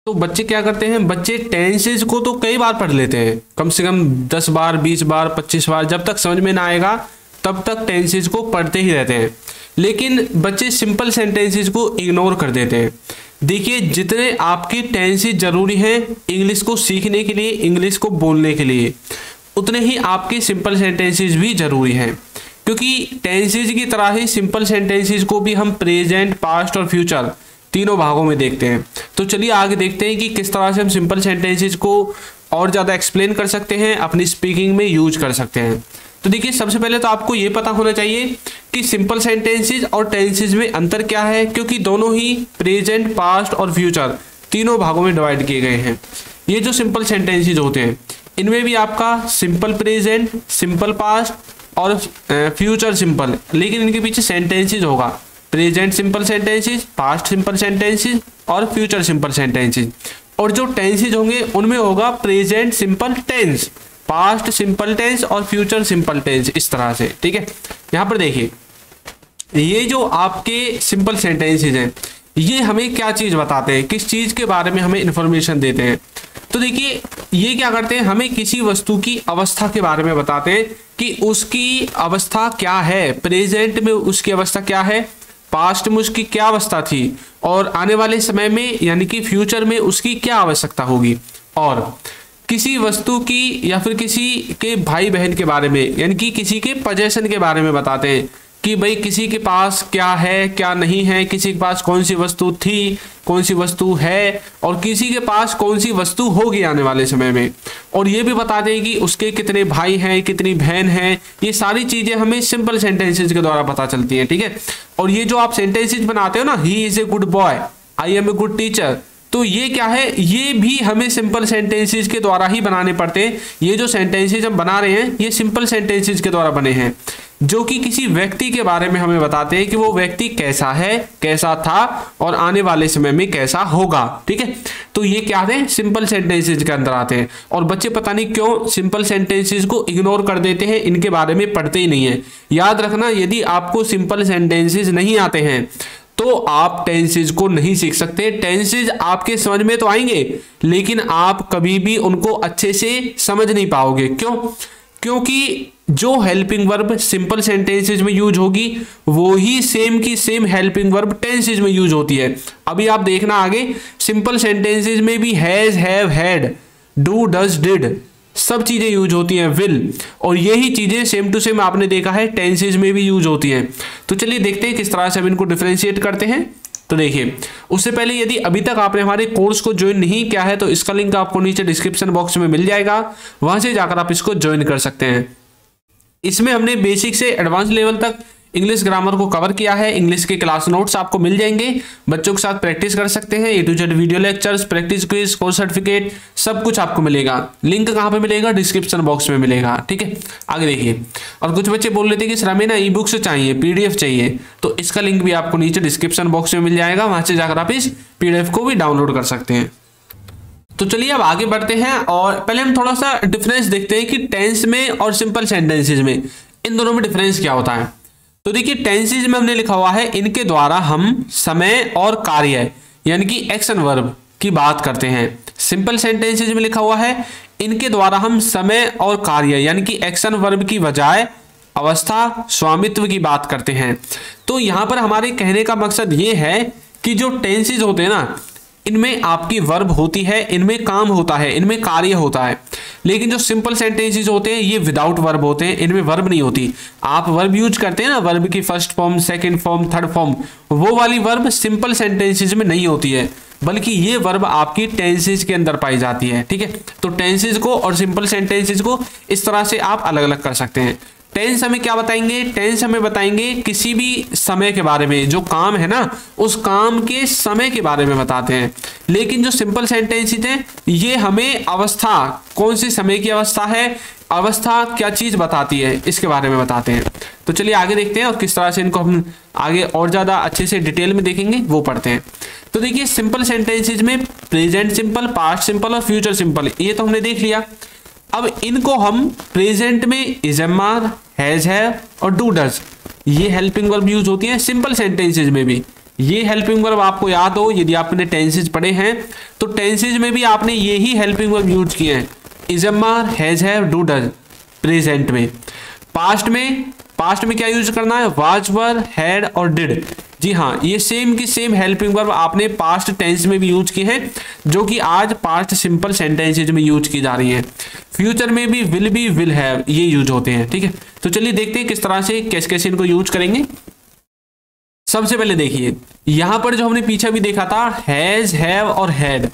तो बच्चे क्या करते हैं, बच्चे टेंसेज को तो कई बार पढ़ लेते हैं, कम से कम 10 बार 20 बार 25 बार, जब तक समझ में ना आएगा तब तक टेंसेज को पढ़ते ही रहते हैं। लेकिन बच्चे सिंपल सेंटेंसेज को इग्नोर कर देते हैं। देखिए, जितने आपके टेंसेज जरूरी हैं इंग्लिश को सीखने के लिए, इंग्लिश को बोलने के लिए, उतने ही आपके सिंपल सेंटेंसेज भी जरूरी हैं। क्योंकि टेंसेज की तरह ही सिंपल सेंटेंसेज को भी हम प्रेजेंट, पास्ट और फ्यूचर तीनों भागों में देखते हैं। तो चलिए आगे देखते हैं कि किस तरह से हम सिंपल सेंटेंसेज को और ज़्यादा एक्सप्लेन कर सकते हैं, अपनी स्पीकिंग में यूज कर सकते हैं। तो देखिए, सबसे पहले तो आपको ये पता होना चाहिए कि सिंपल सेंटेंसेज और टेंसेज में अंतर क्या है, क्योंकि दोनों ही प्रेजेंट, पास्ट और फ्यूचर तीनों भागों में डिवाइड किए गए हैं। ये जो सिंपल सेंटेंसेज होते हैं इनमें भी आपका सिंपल प्रेजेंट, सिंपल पास्ट और फ्यूचर सिंपल, लेकिन इनके पीछे सेंटेंसेज होगा, present simple sentences, past simple sentences और फ्यूचर सिंपल सेंटेंसेज। और जो टेंसेज होंगे उनमें होगा present simple tense, past simple tense और फ्यूचर सिंपल टेंस, इस तरह से। ठीक है, यहाँ पर देखिए, ये जो आपके सिंपल सेंटेंसेज हैं ये हमें क्या चीज बताते हैं, किस चीज के बारे में हमें इंफॉर्मेशन देते हैं। तो देखिए, ये क्या करते हैं, हमें किसी वस्तु की अवस्था के बारे में बताते हैं कि उसकी अवस्था क्या है, प्रेजेंट में उसकी अवस्था क्या है, पास्ट में उसकी क्या अवस्था थी और आने वाले समय में यानी कि फ्यूचर में उसकी क्या आवश्यकता होगी। और किसी वस्तु की या फिर किसी के भाई बहन के बारे में यानी कि किसी के पोजेशन के बारे में बताते हैं कि भाई किसी के पास क्या है क्या नहीं है, किसी के पास कौन सी वस्तु थी, कौन सी वस्तु है और किसी के पास कौन सी वस्तु होगी आने वाले समय में। और ये भी बता दें कि उसके कितने भाई हैं, कितनी बहन हैं। ये सारी चीजें हमें सिंपल सेंटेंसेज के द्वारा पता चलती हैं। ठीक है, और ये जो आप सेंटेंसेज बनाते हो ना, he is a good boy, I am a good teacher, तो ये क्या है, ये भी हमें सिंपल सेंटेंसेज के द्वारा ही बनाने पड़ते हैं। ये जो सेंटेंसेज हम बना रहे हैं ये सिंपल सेंटेंसेज के द्वारा बने हैं, जो कि किसी व्यक्ति के बारे में हमें बताते हैं कि वो व्यक्ति कैसा है, कैसा था और आने वाले समय में कैसा होगा। ठीक है, तो ये क्या है, सिंपल सेंटेंसेज के अंदर आते हैं। और बच्चे पता नहीं क्यों सिंपल सेंटेंसेज को इग्नोर कर देते हैं, इनके बारे में पढ़ते ही नहीं है। याद रखना, यदि आपको सिंपल सेंटेंसेज नहीं आते हैं तो आप टेंसेज को नहीं सीख सकते। टेंसेज आपके समझ में तो आएंगे लेकिन आप कभी भी उनको अच्छे से समझ नहीं पाओगे। क्यों? क्योंकि जो हेल्पिंग वर्ब सिंपल सेंटेंसेज में यूज होगी वो ही सेम की सेम हेल्पिंग वर्ब टेंसेज में यूज होती है। अभी आप देखना आगे, सिंपल सेंटेंसेज में भी has, have, had, do, does, did सब चीजें यूज होती हैं, विल, और यही चीजें सेम टू सेम आपने देखा है टेंसेज में भी यूज होती हैं। तो चलिए देखते हैं किस तरह से हम इनको डिफरेंशिएट करते हैं। तो देखिए, उससे पहले यदि अभी तक आपने हमारे कोर्स को ज्वाइन नहीं किया है तो इसका लिंक आपको नीचे डिस्क्रिप्शन बॉक्स में मिल जाएगा, वहां से जाकर आप इसको ज्वाइन कर सकते हैं। इसमें हमने बेसिक से एडवांस लेवल तक इंग्लिश ग्रामर को कवर किया है। इंग्लिश के क्लास नोट्स आपको मिल जाएंगे, बच्चों के साथ प्रैक्टिस कर सकते हैं। A to Z video lectures, practice quiz, course certificate सब कुछ आपको मिलेगा। लिंक कहाँ पे मिलेगा? डिस्क्रिप्शन बॉक्स में मिलेगा। ठीक है, आगे देखिए। और कुछ बच्चे बोल रहे थे कि सर हमें ना ई बुक्स चाहिए, PDF चाहिए, तो इसका लिंक भी आपको नीचे डिस्क्रिप्शन बॉक्स में मिल जाएगा, वहां से जाकर आप इस PDF को भी डाउनलोड कर सकते हैं। तो चलिए अब आगे बढ़ते हैं और पहले हम थोड़ा सा डिफरेंस देखते हैं कि टेंस में और सिंपल सेंटेंसेज में इन दोनों में डिफरेंस क्या होता है। तो देखिए, टेंसेज में हमने लिखा हुआ है इनके द्वारा हम समय और कार्य यानी कि एक्शन वर्ब की बात करते हैं। सिंपल सेंटेंसेज में लिखा हुआ है इनके द्वारा हम समय और कार्य यानी कि एक्शन वर्ब की बजाय अवस्था, स्वामित्व की बात करते हैं। तो यहां पर हमारे कहने का मकसद ये है कि जो टेंसेज होते हैं ना, इनमें आपकी वर्ब होती है, इनमें काम होता है, इनमें कार्य होता है। लेकिन जो सिंपल सेंटेंसेस होते हैं ये विदाउट वर्ब होते हैं, इनमें वर्ब नहीं होती। आप वर्ब यूज करते हैं ना, वर्ब की first form, second form, third form, वो वाली वर्ब सिंपल सेंटेंसेस में नहीं होती है, बल्कि ये वर्ब आपकी टेंसेस के अंदर पाई जाती है। ठीक है, तो टेंसेस को और सिंपल सेंटेंसेस को इस तरह से आप अलग अलग कर सकते हैं। टेंस हमें क्या बताएंगे? टेंस हमें बताएंगे किसी भी समय के बारे में, जो काम है ना उस काम के समय के बारे में बताते हैं। लेकिन जो सिंपल सेंटेंसेस हैं ये हमें अवस्था, कौन सी समय की अवस्था है, अवस्था क्या चीज बताती है, इसके बारे में बताते हैं। तो चलिए आगे देखते हैं और किस तरह से इनको हम आगे और ज्यादा अच्छे से डिटेल में देखेंगे, वो पढ़ते हैं। तो देखिए, सिंपल सेंटेंसेज में प्रेजेंट सिंपल, पास्ट सिंपल और फ्यूचर सिंपल, ये तो हमने देख लिया। अब इनको हम प्रेजेंट में इज, एम आर, हैज, है और डू, डज, ये हेल्पिंग वर्ब यूज होती है सिंपल सेंटेंसेज में भी। ये हेल्पिंग वर्ब आपको याद हो, यदि आपने टेंसेज पढ़े हैं तो टेंसेज में भी आपने यही हेल्पिंग वर्ब यूज किए हैं, is, am, are, has, have, do, does present में। पास्ट में क्या यूज करना है, वाज, वर, हैड और डिड। जी हाँ, ये सेम की सेम हेल्पिंग वर्ब आपने पास्ट टेंस में भी यूज की है, जो कि आज पास्ट सिंपल सेंटेंसेज में यूज की जा रही है। फ्यूचर में भी will be, will have use use होते हैं। ठीक है, तो चलिए देखते हैं किस तरह से कैसे कैसे इनको यूज करेंगे। सबसे पहले देखिए यहां पर जो हमने पीछे भी देखा था हैज, हैव और हैड,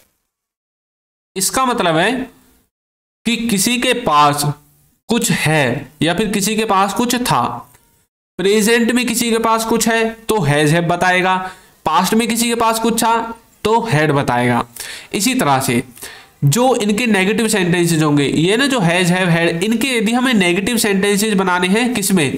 इसका मतलब है कि किसी के पास कुछ है या फिर किसी के पास कुछ था। प्रेजेंट में किसी के पास कुछ है तो हैज, हैव बताएगा, पास्ट में किसी के पास कुछ था तो हैड बताएगा। इसी तरह से जो इनके नेगेटिव सेंटेंसेज होंगे, ये ना जो हैज, हैव, हैड, इनके यदि हमें नेगेटिव सेंटेंसेज बनाने हैं किसमें,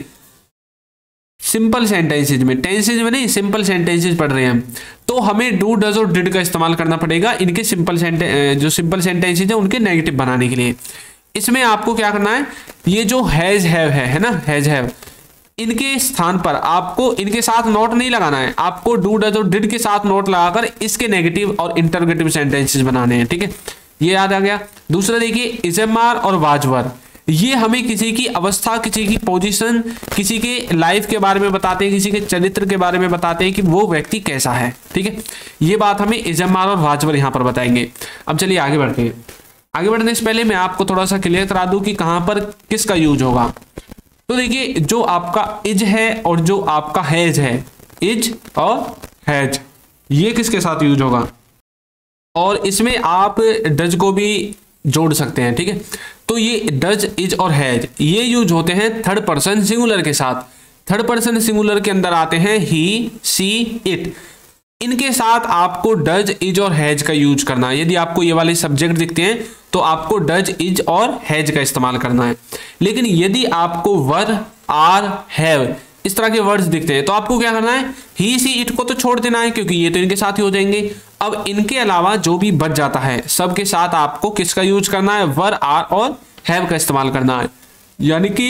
सिंपल सेंटेंसेज में, टेंसेज में नहीं, सिंपल सेंटेंसेज पढ़ रहे हैं, तो हमें डू, डज और डिड का इस्तेमाल करना पड़ेगा इनके सिंपल जो सिंपल सेंटेंसेज है उनके नेगेटिव बनाने के लिए। इसमें आपको क्या करना है, ये जो हैज, हैव है ना, हैज, हैव, इनके स्थान पर आपको इनके साथ नोट नहीं लगाना है, आपको डू, डज और डिड के साथ नोट लगाकर इसके नेगेटिव और इंटरोगेटिव सेंटेंसेस बनाने हैं। ठीक है, ये याद आ गया। दूसरा देखिए इज, एम, आर और वाज, वर, ये हमें किसी की अवस्था, किसी की पोजीशन, किसी के लाइफ के बारे में बताते हैं, किसी के चरित्र के बारे में बताते हैं कि वो व्यक्ति कैसा है। ठीक है, ये बात हमें इज, एम, आर और वाज, वर यहां पर बताएंगे। अब चलिए आगे बढ़ते हैं। आगे बढ़ने से पहले मैं आपको थोड़ा सा क्लियर करा दूं कि कहां पर किसका यूज होगा। तो देखिए जो आपका इज है और जो आपका हैज है, इज और हैज, ये किसके साथ यूज होगा, और इसमें आप डज को भी जोड़ सकते हैं। ठीक है, तो ये डज, इज और हैज ये यूज होते हैं थर्ड पर्सन सिंगुलर के साथ। थर्ड पर्सन सिंगुलर के अंदर आते हैं ही, सी, इट, इनके साथ आपको डज, इज और हैज का यूज करना है। यदि आपको ये वाले सब्जेक्ट दिखते हैं तो आपको डज, इज और हैज का इस्तेमाल करना है। लेकिन यदि आपको वर, आर, हैव इस तरह के वर्ड्स दिखते हैं तो आपको क्या करना है, ही, सी, इट को तो छोड़ देना है क्योंकि ये तो इनके साथ ही हो जाएंगे। अब इनके अलावा जो भी बच जाता है सबके साथ आपको किसका यूज करना है, वर, आर और हैव का इस्तेमाल करना है, यानी कि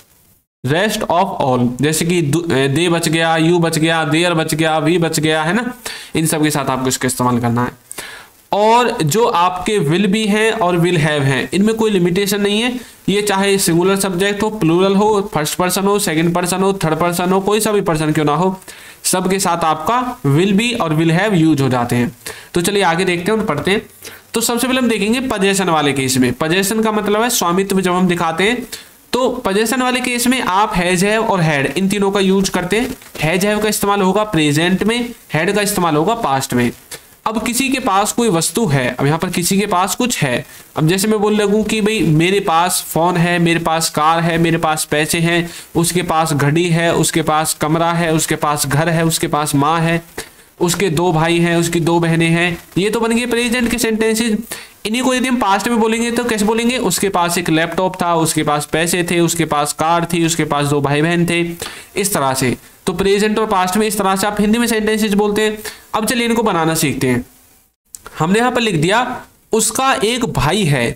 रेस्ट ऑफ ऑल, जैसे कि दे बच गया, यू बच गया, देयर बच गया, वी बच गया, है ना, इन सब के साथ आपको इसका इस्तेमाल करना है। और जो आपके विल भी हैं और विल हैव हैं, इनमें कोई लिमिटेशन नहीं है, ये चाहे सिंगुलर सब्जेक्ट हो, प्लूरल हो, फर्स्ट पर्सन हो, सेकंड पर्सन हो, थर्ड पर्सन हो, कोई सा भी पर्सन क्यों ना हो, सबके साथ आपका विल बी और विल हैव यूज हो जाते हैं। तो चलिए आगे देखते हैं और पढ़ते हैं। तो सबसे पहले हम देखेंगे पजेशन वाले केस में। पजेशन का मतलब है स्वामित्व जब हम दिखाते हैं, तो पजेशन वाले केस में आप हैज, हैव और हैड इन तीनों का यूज करते हैं। हैज, हैव का इस्तेमाल होगा प्रेजेंट में, हैड का इस्तेमाल होगा पास्ट में। अब किसी के पास कोई वस्तु है, अब यहाँ पर किसी के पास कुछ है, अब जैसे मैं बोल लगूं कि भाई मेरे पास फोन है, मेरे पास कार है, मेरे पास पैसे हैं, उसके पास घड़ी है, उसके पास कमरा है, उसके पास घर है, उसके पास माँ है, उसके 2 भाई हैं, उसकी 2 बहनें हैं, ये तो बन गए प्रेजेंट के सेंटेंसेज। इन्हीं को यदि हम पास्ट में बोलेंगे तो कैसे बोलेंगे, उसके पास एक लैपटॉप था, उसके पास पैसे थे, उसके पास कार थी, उसके पास 2 भाई बहन थे, इस तरह से। तो प्रेजेंट और पास्ट में इस तरह से आप हिंदी में सेंटेंसेज बोलते हैं। अब चलिए इनको बनाना सीखते हैं। हमने यहां पर लिख दिया उसका एक भाई है,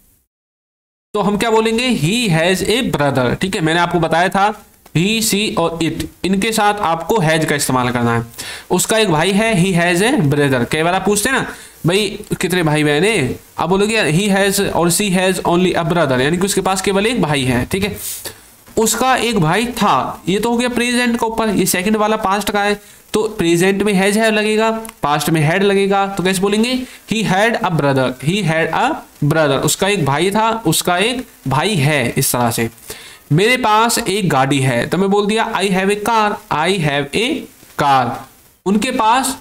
तो हम क्या बोलेंगे, ही हैज ए ब्रदर। ठीक है, मैंने आपको बताया था ही, सी और इट, इनके साथ आपको हैज का इस्तेमाल करना है। उसका एक भाई है, ही हैज ए ब्रदर। कई बार आप पूछते हैं ना भाई कितने भाई बहन है, आप बोलोगे ही हैज और she has only a brother, यानी कि उसके पास केवल एक भाई है। ठीक है, उसका एक भाई था, ये तो हो गया प्रेजेंट के ऊपर। ये सेकंड वाला पास्ट का है, तो प्रेजेंट में हैज, हैव लगेगा, पास्ट में हैड लगेगा, तो कैसे बोलेंगे, he had a brother, he had a brother, उसका एक भाई था, उसका एक भाई है, इस तरह से। मेरे पास एक गाड़ी है, तो मैं बोल दिया I have a car, I have a car. उनके पास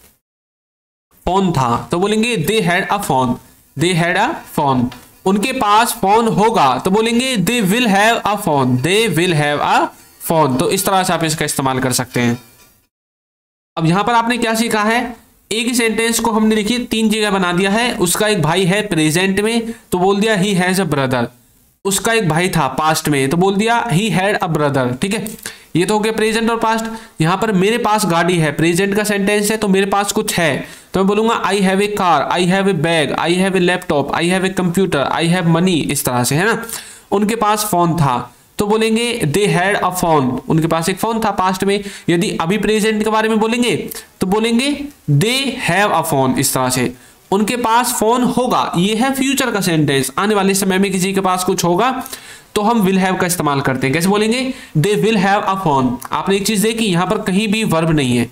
फोन था, तो बोलेंगे they had a phone, they had a phone. उनके पास फोन होगा, तो बोलेंगे they will have a phone, they will have a phone. तो इस तरह से आप इसका इस्तेमाल कर सकते हैं। अब यहां पर आपने क्या सीखा है, एक ही सेंटेंस को हमने देखिए 3 जगह बना दिया है। उसका एक भाई है प्रेजेंट में, तो बोल दिया ही हैज अ ब्रदर। उसका एक भाई था पास्ट में, तो बोल दिया ही हैड अ ब्रदर। ठीक है, ये तो हो गया प्रेजेंट और पास्ट। यहां पर मेरे पास गाड़ी है, प्रेजेंट का सेंटेंस है, तो मेरे पास कुछ है, तो मैं बोलूंगा I have a car, I have a bag, I have a laptop, I have a computer, I have money, इस तरह से, है ना। उनके पास फोन था, तो बोलेंगे दे हैड अ फोन, उनके पास एक फोन था पास्ट में। यदि अभी प्रेजेंट के बारे में बोलेंगे तो बोलेंगे दे हैव अ फोन, इस तरह से उनके पास फोन होगा। ये है फ्यूचर का सेंटेंस, आने वाले समय में किसी के पास कुछ होगा तो हम विल हैव का इस्तेमाल करते हैं। कैसे बोलेंगे? They will have a phone. आपने एक चीज देखी, यहां पर कहीं भी वर्ब नहीं है,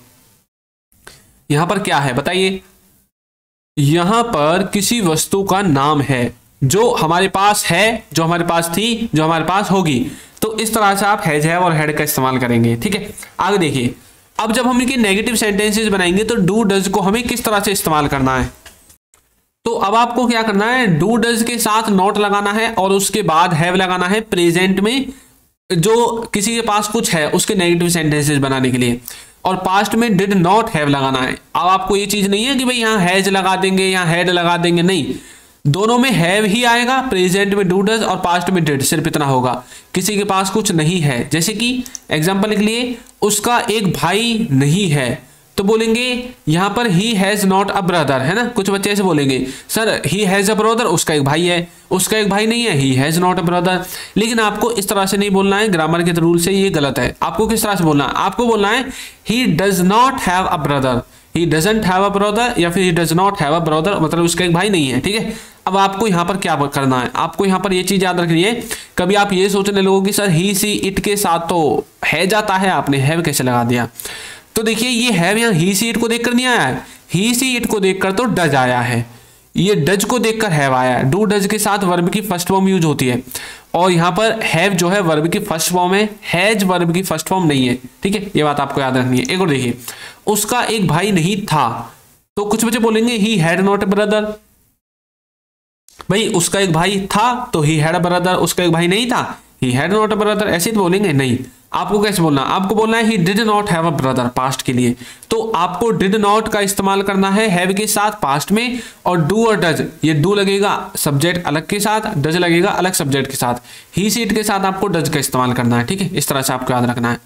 यहां पर क्या है बताइए? यहां पर किसी वस्तु का नाम है जो हमारे पास है, जो हमारे पास थी, जो हमारे पास होगी। तो इस तरह से आप हैज, हैव और हैड का इस्तेमाल करेंगे। ठीक है, आगे देखिए। अब जब हम इनके नेगेटिव सेंटेंसेस बनाएंगे तो डू डज को हमें किस तरह से इस्तेमाल करना है? तो अब आपको क्या करना है, डू डज के साथ नॉट लगाना है और उसके बाद हैव लगाना है प्रेजेंट में जो किसी के पास कुछ है उसके नेगेटिव सेंटेंसेस बनाने के लिए, और पास्ट में डिड नॉट हैव लगाना है। अब आपको ये चीज नहीं है कि भाई यहां हैज लगा देंगे, यहां हैड लगा देंगे, नहीं, दोनों में हैव ही आएगा, प्रेजेंट में डू डज और पास्ट में डिड, सिर्फ इतना होगा। किसी के पास कुछ नहीं है, जैसे कि एग्जांपल के लिए उसका एक भाई नहीं है, तो बोलेंगे यहां पर he has not a brother, है ना। कुछ बच्चे ऐसे बोलेंगे sir he has a brother, उसका एक भाई है, उसका एक भाई नहीं है, he has not a brother. लेकिन आपको इस तरह से नहीं बोलना है, ग्रामर के रूल से ये गलत है। आपको किस तरह से बोलना है? आपको बोलना है he does not have a brother, he doesn't have a brother, या फिर he does not have a brother, मतलब उसका एक भाई नहीं है। ठीक है, अब आपको यहां पर क्या करना है? आपको यहां पर ये चीज याद रखनी है, कभी आप ये सोचने लगोगे सर ही सी इट के साथ तो है जाता है, आपने हैव कैसे लगा दिया? तो देखिए ये हैव यहाँ ही सी इट को देखकर नहीं आया है, ही सी इट को देखकर तो डज आया है, ये डज को देखकर हैव आया है। डू डज के साथ वर्ब की फर्स्ट फॉर्म यूज होती है, और यहां पर हैव जो है वर्ब की फर्स्ट फॉर्म है, हैज वर्ब की फर्स्ट फॉर्म नहीं है। ठीक है, ये बात आपको याद रखनी है। एक और देखिए, उसका एक भाई नहीं था, तो कुछ बच्चे बोलेंगे he had not a brother. भाई उसका एक भाई था तो ही हैड अ ब्रदर, उसका एक भाई नहीं था, he had not a brother, ऐसे तो बोलेंगे नहीं। आपको कैसे बोलना? आपको बोलना है he did not have a brother, past के लिए। तो आपको डिड नॉट का इस्तेमाल करना है हैव के साथ पास्ट में, और डू और डज, ये डू लगेगा सब्जेक्ट अलग के साथ, डज लगेगा अलग सब्जेक्ट के साथ, ही सी इट के साथ आपको डज का इस्तेमाल करना है। ठीक है, इस तरह से आपको याद रखना है।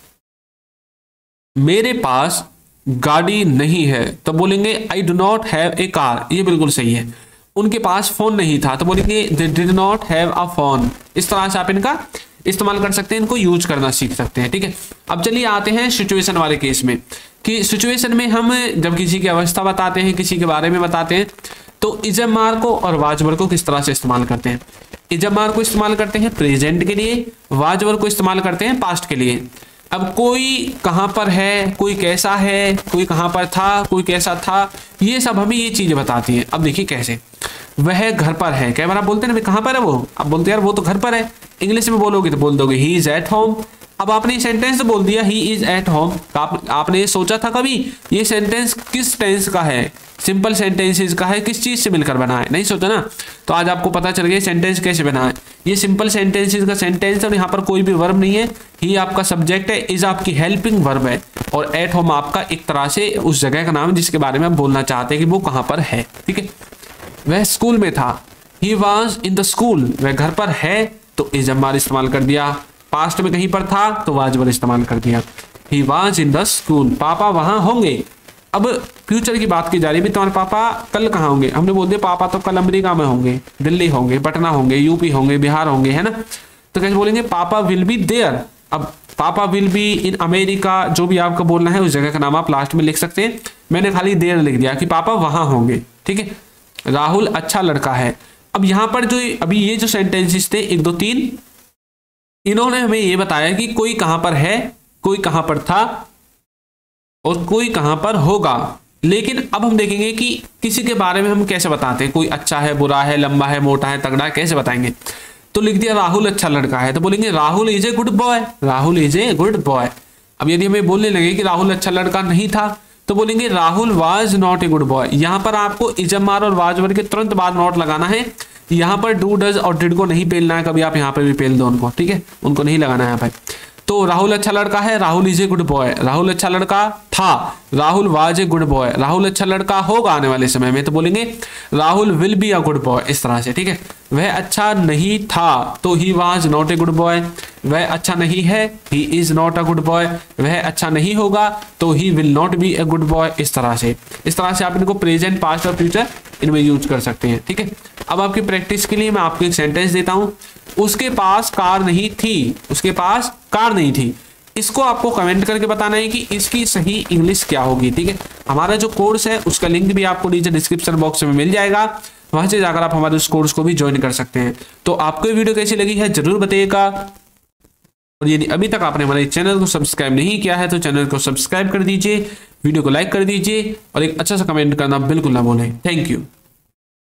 मेरे पास गाड़ी नहीं है, तो बोलेंगे I do not have a car, ये बिल्कुल सही है। उनके पास फोन नहीं था, तो बोलेंगे they did not have a phone. इस तरह से आप इनका इस्तेमाल कर सकते हैं, इनको यूज करना सीख सकते हैं। ठीक है, अब चलिए आते हैं सिचुएशन वाले केस में, कि सिचुएशन में हम जब किसी की अवस्था बताते हैं, किसी के बारे में बताते हैं, तो इजमार को और वाजवर को किस तरह से इस्तेमाल करते हैं? इजमार को इस्तेमाल करते हैं प्रेजेंट के लिए, वाजवर को इस्तेमाल करते हैं पास्ट के लिए। अब कोई कहां पर है, कोई कैसा है, कोई कहां पर था, कोई कैसा था, ये सब हमें ये चीजें बताती हैं। अब देखिए कैसे, वह घर पर है, कई बार आप बोलते हैं ना कहां पर है वो, आप बोलते हैं यार वो तो घर पर है, इंग्लिश में बोलोगे तो बोल दोगे ही इज एट होम। अब आपने सेंटेंस तो बोल दिया ही इज एट होम, आपने ये सोचा था कभी ये सेंटेंस किस टेंस का है? सिंपल सेंटेंसेस का है, किस चीज से मिलकर बना है? नहीं सोचा ना। तो आज आपको पता चल गया सेंटेंस कैसे बना है। ये सिंपल सेंटेंसेस का सेंटेंस है और यहाँ पर कोई भी वर्ब नहीं है, ही आपका सब्जेक्ट है, इज आपकी हेल्पिंग वर्ब है, और एट होम आपका एक तरह से उस जगह का नाम है जिसके बारे में आप बोलना चाहते हैं कि वो कहाँ पर है। ठीक है, वह स्कूल में था, he was in the school, वह घर पर है, तो इज हमारा इस्तेमाल कर दिया। पास्ट में कहीं पर था तो वाज वर इस्तेमाल कर दिया, he was in the school, पापा वहां होंगे। अब फ्यूचर की बात की जा रही है, तुम्हारे पापा कल कहाँ होंगे? हमने बोल दिया पापा तो कल अमेरिका में होंगे, दिल्ली होंगे, पटना होंगे, यूपी होंगे, बिहार होंगे, है ना। तो कैसे बोलेंगे? पापा विल बी देयर। अब पापा विल बी इन अमेरिका, जो भी आपको बोलना है उस जगह का नाम आप लास्ट में लिख सकते हैं। मैंने खाली देयर लिख दिया कि पापा वहां होंगे। ठीक है, राहुल अच्छा लड़का है। अब यहां पर जो अभी ये जो सेंटेंसेस थे 1 2 3, इन्होंने हमें ये बताया कि कोई कहां पर है, कोई कहां पर था और कोई कहां पर होगा। लेकिन अब हम देखेंगे कि किसी के बारे में हम कैसे बताते हैं, कोई अच्छा है, बुरा है, लंबा है, मोटा है, तगड़ा है, कैसे बताएंगे? तो लिख दिया राहुल अच्छा लड़का है, तो बोलेंगे Rahul is a good boy, Rahul is a good boy. अब यदि हमें बोलने लगे कि राहुल अच्छा लड़का नहीं था, तो बोलेंगे Rahul was not a good boy. यहां पर आपको इजमार और वाजवर के तुरंत बाद नॉट लगाना है। यहां पर डू डज और डिड को नहीं पेलना है, कभी आप यहां पर भी पेल दो उनको। ठीक है, उनको नहीं लगाना है यहाँ पर। तो राहुल अच्छा लड़का है, Rahul is a good boy, Rahul अच्छा लड़का था, Rahul was a good boy, Rahul अच्छा लड़का होगा आने वाले समय में, तो बोलेंगे Rahul will be a good boy, इस तरह से। ठीक है, वह अच्छा नहीं था, तो he was not a good boy, वह अच्छा नहीं है, he is not a good boy, वह अच्छा नहीं होगा, तो he will not be a good boy, इस तरह से। इस तरह से आप इनको प्रेजेंट, पास्ट और फ्यूचर इनमें यूज कर सकते हैं। ठीक है, अब आपकी प्रैक्टिस के लिए मैं आपको एक सेंटेंस देता हूं, उसके पास कार नहीं थी, उसके पास कार नहीं थी। इसको आपको कमेंट करके बताना है कि इसकी सही इंग्लिश क्या होगी। ठीक है, हमारा जो कोर्स है उसका लिंक भी आपको नीचे डिस्क्रिप्शन बॉक्स में मिल जाएगा, वहां से जाकर आप हमारे उस कोर्स को भी ज्वाइन कर सकते हैं। तो आपको ये वीडियो कैसी लगी है जरूर बताइएगा, और यदि अभी तक आपने हमारे चैनल को सब्सक्राइब नहीं किया है तो चैनल को सब्सक्राइब कर दीजिए, वीडियो को लाइक कर दीजिए और एक अच्छा सा कमेंट करना बिल्कुल ना भूलें। Thank you.